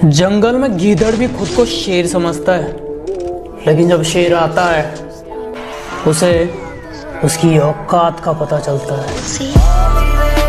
जंगल में गीदड़ भी खुद को शेर समझता है, लेकिन जब शेर आता है उसे उसकी औकात का पता चलता है।